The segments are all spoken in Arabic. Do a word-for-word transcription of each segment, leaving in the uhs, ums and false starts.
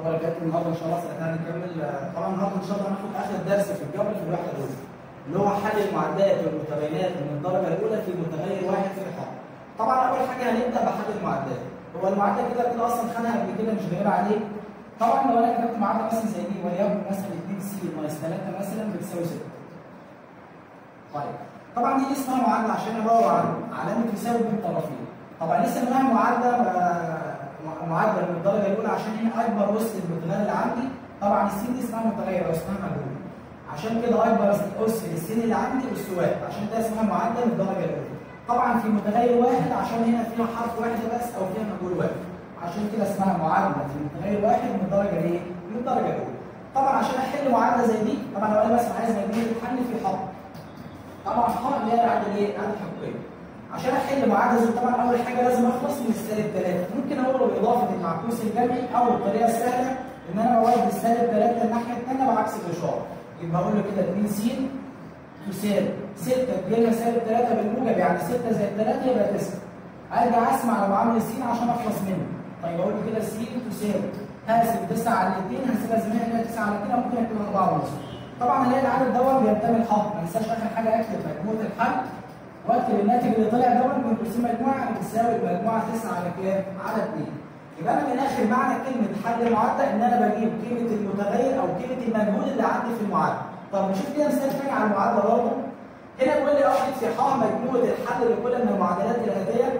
طبعا كانت النهارده ان شاء الله ساعتها هنكمل. طبعا النهارده ان شاء الله هناخد اخر درس في الجبر في الوحده الاولى اللي هو حل المعادلات والمتباينات من الدرجه الاولى في متغير واحد في الحل. طبعا اول حاجه هنبدا بحل المعادلات. هو المعادله كده كده اصلا خدها قبل كده مش غريبه عليه. طبعا لو انا كتبت معادله مثلا زي دي وليكن مثلا اتنين س ناقص تلاتة مثلا بتساوي ستة. طيب طبعا دي اسمها معادله عشان ادور على علامه يساوي بين طرفين. طبعا لسه منها معادله معادله من الدرجه الاولى عشان هنا اكبر اس المتغير اللي عندي. طبعا السين دي اسمها متغير او اسمها مجهول. عشان كده اكبر اس للسين اللي عندي اس واحد، عشان كده اسمها معادله من الدرجه الاولى. طبعا في متغير واحد عشان هنا فيها حرف واحد بس او فيها مجهول واحد. عشان كده اسمها معادله في متغير واحد من الدرجه ايه؟ من الدرجه الاولى. طبعا عشان احل معادله زي دي، طبعا لو انا مثلا عايز مجهول تتحل في حق. طبعا حق اللي هي العدد ايه؟ العدد حقيقي. عشان احل معادله زي طبعا اول حاجه لازم اخلص من السالب ثلاثة. ممكن اقوله باضافه المعكوس الجمعي او الطريقه السهله ان انا بودي السالب ثلاثة الناحيه الثانيه بعكس الاشاره. يبقى اقول له كده اتنين س تساوي ستة تجيلها سالب ثلاثة بالموجب يعني ستة زائد ثلاثة يبقى تسعة. ارجع اسمع على معامل س عشان اخلص منه. طيب اقول له كده س تساوي هقسم تسعة على اثنين هسيبها زي ما هي تسعة على اثنين ممكن اكتبها أربعة ونص. طبعا الاقي العدد دوت بينتمي لحق. ما انساش اخر حاجه اكتب مجموعه الحل واكتب الناتج اللي طلع دوت من قسم مجموعه بتساوي المجموعه تسعة على كام؟ على اثنين. يبقى انا من الاخر معنى كلمه حل المعادله ان انا بجيب قيمه المتغير او قيمه المجهول اللي عندي في المعادله. طب نشوف كده مثال ثاني على المعادله برضه. هنا بيقول لي اوجد في ح مجموعه الحل لكل من المعادلات الاتيه.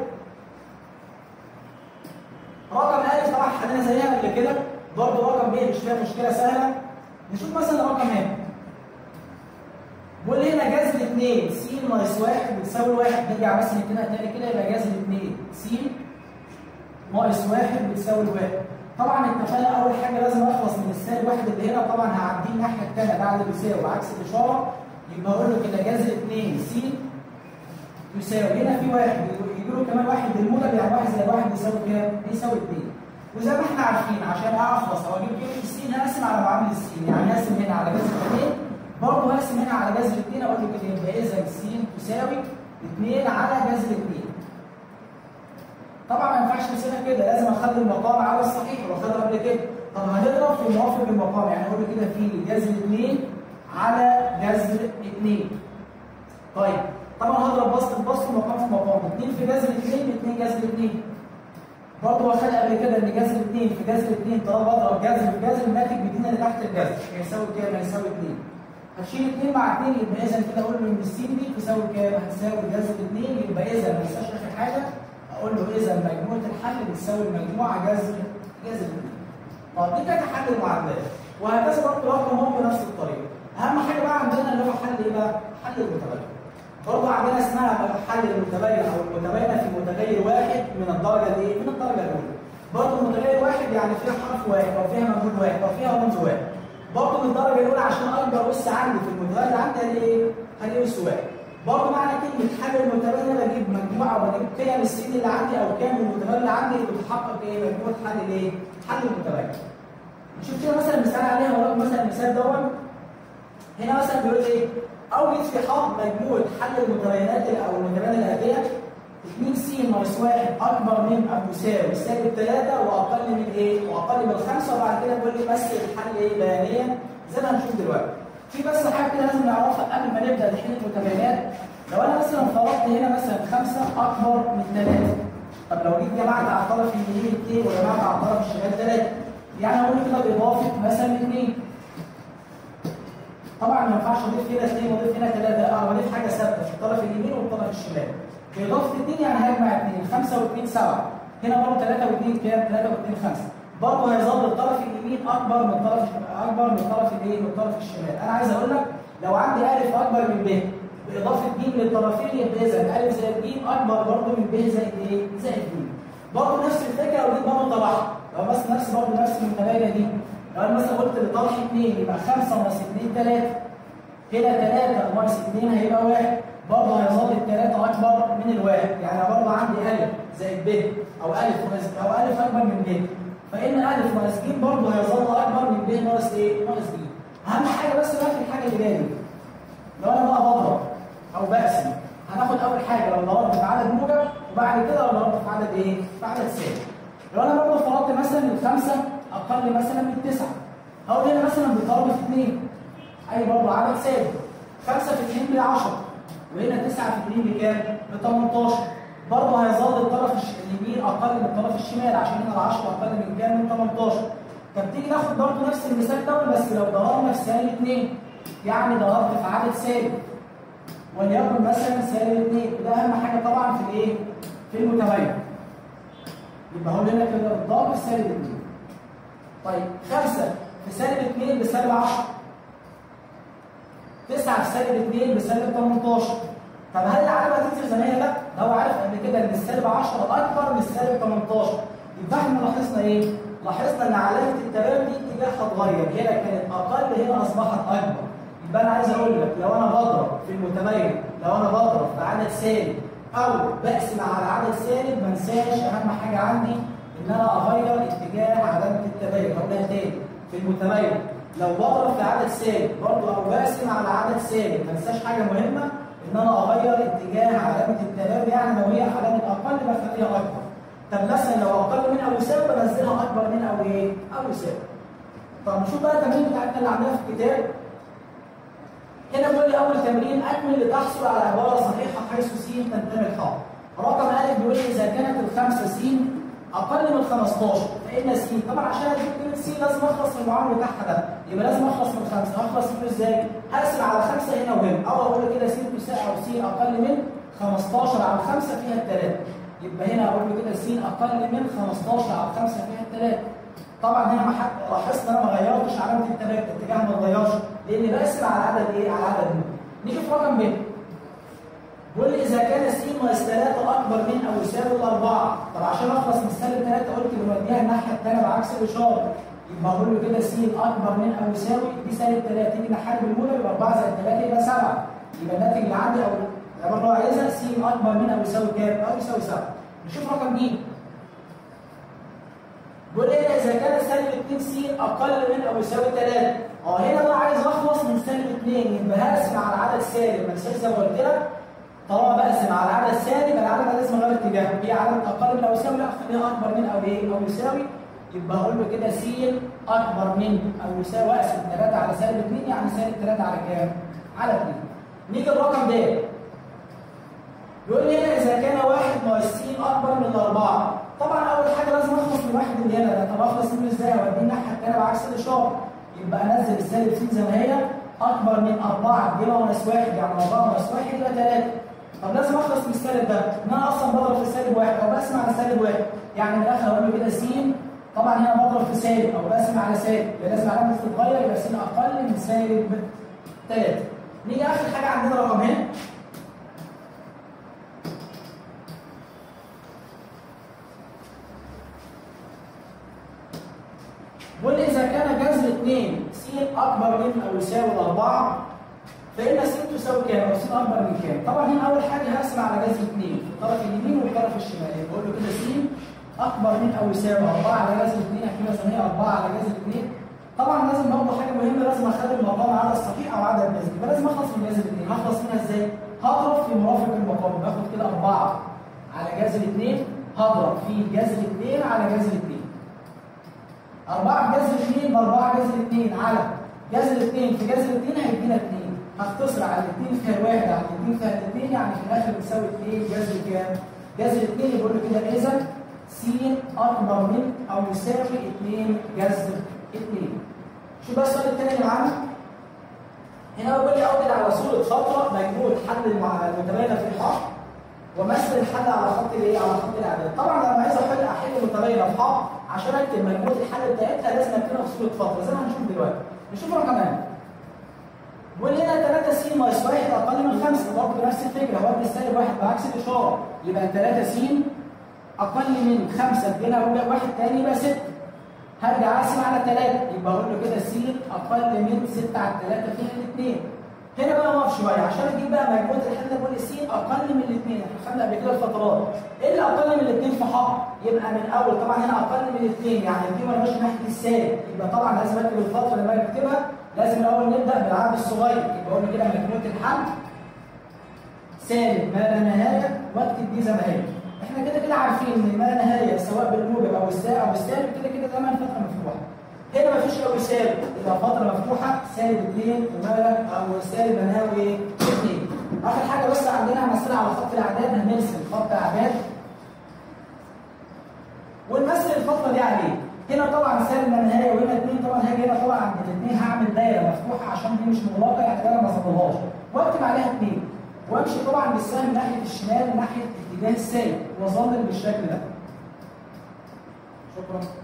رقم أ طبعا حلينا زيها قبل كده، برضه رقم ب مش فيها مشكله سهله. نشوف مثلا رقم هنا. بيقول لي هنا جذر اثنين س ناقص واحد بتساوي واحد. نرجع بس نكتبها تاني كده يبقى جذر اثنين س ناقص واحد بتساوي واحد. طبعا اتفقنا اول حاجه لازم اخلص من السالب واحد اللي هنا. طبعا هعديه الناحيه الثانيه بعد بيساوي عكس الاشاره. يبقى اقول له كده جذر اثنين س يساوي هنا في واحد يجي له كمان واحد بالموجب يعني واحد زائد واحد بيساوي كام؟ بيساوي اثنين. وزي ما احنا عارفين عشان اخلص او اجيب قيمه السين هقسم على معامل السين، يعني هقسم هنا على جذر اثنين برضه هقسم هنا على جذر اثنين. اقول له كده يبقى اذا س تساوي اثنين على جذر اثنين. طبعا ما ينفعش نسيبها كده، لازم اخلي المقام على الصحيح واخدها قبل كده. طب هنضرب في موافق المقام، يعني اقول له كده في جذر اثنين على جذر اثنين. طيب طبعا هضرب بسط في بسط ومقام في مقام. اثنين في جذر اثنين اثنين جذر اثنين. برضه واخدها قبل كده ان جذر اثنين في جذر اثنين طالما بضرب جذر في جذر الناتج بيدينا اللي تحت الجذر هيساوي كام؟ هيساوي اثنين. هتشيل اثنين مع اثنين يبقى اذا كده اقول له ان الس دي تساوي كام؟ هتساوي جذر اثنين. يبقى اذا ما انساش اخر حاجه اقول له اذا مجموعه الحل بتساوي المجموعه جذر جذر اثنين. طب دي كانت حل المعادلات وهكذا برضه رقم هم بنفس الطريقه. اهم حاجه بقى عندنا اللي هو حل ايه بقى؟ حل المتغير. برضه عندنا اسمها حل المتباين او المتباينه في متغير واحد من الدرجه الايه؟ من الدرجه الاولى. برضه متغير واحد يعني فيها حرف واحد او فيها مجهول واحد او فيها رمز واحد. برضه من الدرجه الاولى عشان اكبر اس عندي في المتغير اللي عندي هلاقي ايه؟ هلاقي اس واحد. برضه معنى كلمه حل المتباينه بجيب مجموعه وبجيب قيم السين اللي عندي او كام المتغير اللي عندي اللي بتحقق ايه؟ مجموعه حل الايه؟ حل المتباين. نشوف كده مثلا مثال عليها ولكن مثلا المثال دوت. هنا مثلا بيقول ايه؟ اوجد في ح مجموعه حل المتباينات او المتباينه الاتيه. اثنين س ناقص واحد اكبر من او يساوي سالب ثلاثة واقل من ايه؟ واقل من خمسة. وبعد كده بيقول لي مثل الحل ايه بيانيا زي ما هنشوف دلوقتي. في بس حاجه كده لازم نعرفها قبل ما نبدا نحل المتباينات. لو انا مثلا فرضت هنا مثلا خمسة اكبر من ثلاثة. طب لو جيت جمعت على الطرف اليمين اثنين وجمعت على الطرف الشمال ثلاثة يعني هقول كده باضافه مثلا اثنين. طبعا ما ينفعش اضيف هنا اثنين واضيف هنا ثلاثة، اه واضيف حاجه ثابته في الطرف اليمين والطرف الشمال. باضافه اثنين يعني هجمع اثنين، خمسة واثنين سبعة. هنا برضه ثلاثة واثنين كام؟ ثلاثة واثنين خمسة. برضه هيظل الطرف اليمين اكبر من الطرف اكبر من الطرف الايه؟ من الطرف الشمال. انا عايز اقول لك لو عندي الف اكبر من ب باضافه ج للطرفين يبقى اذا الف زائد ج اكبر برضه من ب زائد ايه؟ زائد ج. برضه نفس الفكره ودي برضه طبعا لو بس نفس برضه نفس المتباينه دي. لو انا مثلا قلت لطرف اثنين يبقى خمسة ناقص اثنين ثلاثة. كده ثلاثة ناقص اثنين هيبقى واحد. برضه هيظل الثلاثة أكبر من الواحد، يعني برضه عندي ألف زائد ب أو ألف ناقص أو ألف أكبر من ب، فإن ألف ناقص ج برضه هيظل أكبر من ب ناقص إيه؟ ناقص ج. أهم حاجة بس بقى في الحاجة اللي جاية دي. لو أنا بقى بضرب أو بقسم هناخد أول حاجة لو ضربت في عدد موجب وبعد كده لو ضربت في عدد إيه؟ في عدد سالب. لو أنا برضه فرضت مثلا الخمسة اقل مثلا من تسعة. هقول هنا مثلا بيضرب في اتنين، اي برضه عدد ثابت. خمسة في اتنين ب عشرة، وهنا تسعة في اتنين بكام؟ ب تمنتاشر. برضه هيظل الطرف اليمين اقل من الطرف الشمال عشان هنا ال عشرة اقل من كام؟ من تمنتاشر. طب تيجي ناخد برضه نفس المثال ده بس لو ضربنا في سالب اتنين، يعني ضربت في عدد ثابت وليكن مثلا سالب اتنين، وده اهم حاجه طبعا في الايه؟ في المتغير. يبقى هقول هنا كده الضرب في سالب اتنين. طيب خمسة في سالب اتنين بسالب عشرة. تسعة في سالب اتنين بسالب تمنتاشر. طب هل العلامه هتنزل زي ما هي؟ لا، ده هو عارف قبل كده ان السالب عشرة اكبر من السالب تمنتاشر. يبقى احنا لاحظنا ايه؟ لاحظنا ان علامه التباين دي اتجاهها اتغير، هنا كانت اقل هنا اصبحت اكبر. يبقى انا عايز اقول لك لو انا بضرب في المتباين، لو انا بضرب في عدد سالب او بقسم على عدد سالب، ما انساش اهم حاجه عندي ان انا اغير اتجاه علامه التباين. هقولها تاني في المتباين، لو بضرب في عدد سالب برضه او بقسم على عدد سالب، ما انساش حاجه مهمه ان انا اغير اتجاه علامه التباين، يعني لو هي علامه اقل بخليها اكبر. طب مثلا لو اقل من او يساوي بنزلها اكبر من او ايه؟ او يساوي. طب نشوف بقى التمرين بتاعتنا اللي عندنا في الكتاب. هنا بيقول لي اول تمرين اكمل لتحصل على عباره صحيحه حيث س تنتمي لح. رقم أ بيقول لي اذا كانت الخمسه س اقل من خمستاشر فان س، طبعا عشان اجيب كلمه س لازم اخلص من المعامل بتاعها ده، يبقى لازم اخلص من خمسه. هخلص منه ازاي؟ هقسم على خمسه هنا وهنا، او اقول كده س تساوي او س اقل من خمستاشر على خمسه فيها الثلاثه. يبقى هنا اقول له كده س اقل من خمستاشر على خمسه فيها الثلاثه. طبعا هنا ما لاحظت انا ما غيرتش علامه التباين، الاتجاه ما اتغيرش لاني بقسم على عدد ايه؟ على عدد مين. نيجي في رقم ب. بيقول لي اذا كان س ناقص ثلاثة اكبر من او يساوي الاربعه. طب عشان اخلص من سالب ثلاثة قلت بنوديها الناحيه الثانيه بعكس الاشاره. يبقى اقول له كده س اكبر من او يساوي دي سالب ثلاثة، تيجي نحل بالموجب يبقى اربعة زائد ثلاثة يبقى سبعة. يبقى الناتج اللي عندي او العباره اللي هو عايزها س اكبر من او يساوي كام؟ او يساوي سبعة. نشوف رقم ج. بيقول لي هنا اذا كان سالب اتنين س اقل من او يساوي ثلاثة. اه هنا بقى عايز اخلص من سالب اتنين، يبقى هقسم على عدد سالب، ما انساش زي ما قلت لك طالما بقسم على عدد سالب العلامه لازم اغير اتجاهها، هي علامه اقل من او يساوي لا اخليها اكبر من او ايه؟ او يساوي. يبقى اقول له كده س اكبر من او يساوي، اقسم ثلاثة على سالب اتنين يعني سالب ثلاثة على كام؟ على اتنين. نيجي للرقم ده. بيقول لي هنا اذا كان واحد ناقص س اكبر من الاربعه. طبعا اول حاجه لازم اخلص من واحد اللي هنا ده، طب اخلص منه ازاي؟ اوديه الناحيه الثانيه بعكس الاشاره. يبقى انزل السالب س زي ما هي اكبر من اربعه تجيبها ناقص واحد، يعني اربعه ناقص واحد يبقى ثلاثة. طب لازم اخلص من السالب ده، ان انا اصلا بضرب في سالب واحد او بقسم على سالب واحد، يعني من الاخر اقول له كده س طبعا هنا بضرب في سالب او بقسم على سالب، يبقى لازم علامه تتغير يبقى س اقل من سالب ثلاثة. نيجي اخر حاجه عندنا رقم هنا. بيقول لي اذا كان جذر اتنين س اكبر من او يساوي الاربعه فان س تساوي كام؟ او س اكبر من كام؟ طبعا هنا اول حاجه هقسم على جذر اتنين في الطرف اليمين والطرف الشمالي، بقول له كده س اكبر من او يساوي اربعه على جذر اتنين، هكتبها زي ما هي اربعه على جذر اتنين. طبعا لازم برضه حاجه مهمه، لازم اخلي المقام عدد صحيح او عدد جذري، يبقى لازم اخلص من جذر اتنين. هخلص منها ازاي؟ هضرب في مرافق المقام، باخد كده اربعه على جذر اتنين هضرب في جذر اتنين على جذر اتنين. اربعه في جذر اتنين ب اربعه جذر اتنين على جذر اتنين في جذر اتنين هيدينا اتنين. هختصر على اتنين فيها واحد على اتنين فيها اتنين، يعني في الاخر بتساوي اتنين جذر كام؟ جذر اتنين. يقول له كده اذا س اكبر من او يساوي اتنين جذر اتنين. شوف بقى السؤال الثاني اللي معانا. هنا بيقول لي اوجد على صوره فتره مجموع حل المتباينه في ح ومثل الحل على خط الايه؟ على خط الاعداد. طبعا لما عايز احل احل متباينه في ح عشان اكتب مجموعه الحل بتاعتها لازم اكتبها في صوره فتره زي ما هنشوف دلوقتي. نشوف رقم ا. بيقول لنا ثلاثة س ناقص واحد اقل من خمسة، برضه نفس الفكره، هو ادي السالب واحد بعكس الاشاره، يبقى ثلاثة س اقل من خمسة ادينا واحد ثاني يبقى ستة. هرجع اقسم على ثلاثة، يبقى اقول له كده س اقل من ستة على ثلاثة فيها الاثنين. هنا بقى نقف شويه عشان اجيب بقى مجموعه الحل ده. بقول س اقل من الاثنين، احنا خدنا قبل كده الفترات، ايه اللي اقل من الاثنين في ح؟ يبقى من اول طبعا هنا اقل من الاثنين يعني القيمه ماشيه ناحيه السالب، يبقى طبعا لازم اكتب الفتره لما اجي اكتبها لازم الاول نبدا بالعدد الصغير، يبقى اقول كده مجموعه الحل سالب ما لا نهايه واكتب دي زي ما هي. احنا كده كده عارفين ان ما لا نهايه سواء بالموجب او السالب او السالب كده كده دايما فتره مفتوحه. هنا مفيش قوي سالب، يبقى فتره مفتوحه سالب اتنين وما او سالب منهاوي ايه؟ اتنين. اخر حاجه بس عندنا هنمثلها على خط الاعداد، هنرسم خط اعداد ونمثل الفتره دي عليه. هنا طبعا سالب منهايه وهنا اتنين، طبعا هاجي هنا طبعا عند الاثنين هعمل دايره مفتوحه عشان دي مش مغلقه، يعني دايره ما ظبطهاش، واكتب عليها اتنين وامشي طبعا بالسهم ناحيه الشمال ناحيه اتجاه السالب واظلل بالشكل ده. شكرا.